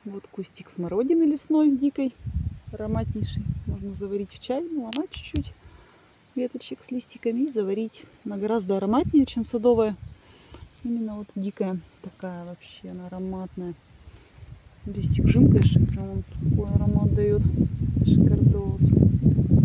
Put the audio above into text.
Вот кустик смородины лесной, дикой, ароматнейший. Можно заварить в чай, ломать чуть-чуть веточек с листиками и заварить. Она гораздо ароматнее, чем садовая. Именно вот дикая такая вообще, она ароматная. Листик жимкаешь, и прям он такой аромат дает. Шикардос.